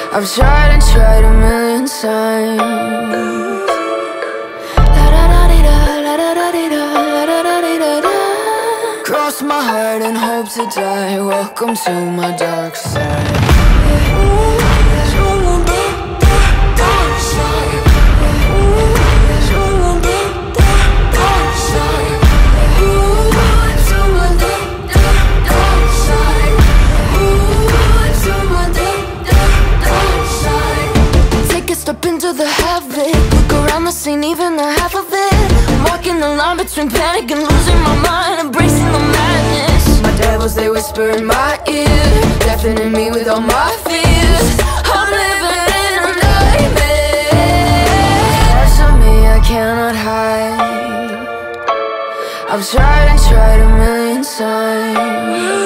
I've tried and tried a million times. Cross my heart and hope to die. Welcome to my dark side. Step into the havoc, look around the scene, even the half of it. I'm walking the line between panic and losing my mind, embracing the madness. My devils, they whisper in my ear, deafening me with all my fears. I'm living in a nightmare. Parts of me I cannot hide. I've tried and tried a million times.